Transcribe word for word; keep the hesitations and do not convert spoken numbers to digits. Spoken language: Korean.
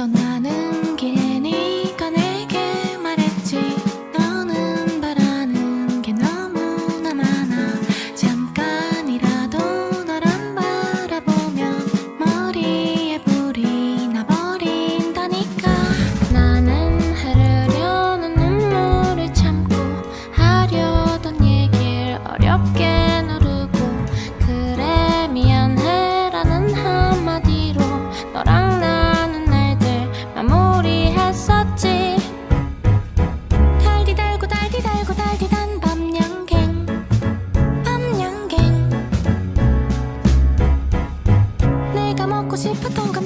떠나는 길에 네가 내게 말했지. 너는 바라는 게 너무나 많아. 잠깐이라도 널 안 바라보면 머리에 불이 나버린다니까. 나는 흐르려는 눈물을 참고 하려던 얘길 어렵게 누르고 그래 미안해라는 한마디로 너랑 나는 날들 마무리했었지. 달디 달고 달디 달고 달디 단 밤양갱 밤양갱. 내가 먹고 싶었던 그